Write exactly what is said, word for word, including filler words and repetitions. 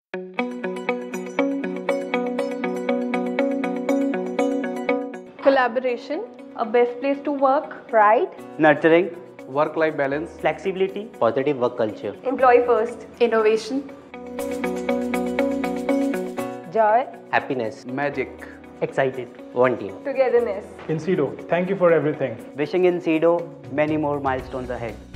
Collaboration, a best place to work. Pride, Nurturing. Work-life balance. Flexibility. Positive work culture. Employee first. innovation, joy, Happiness. Magic. Excited. One team. Togetherness. Incedo, thank you for everything. Wishing Incedo many more milestones ahead.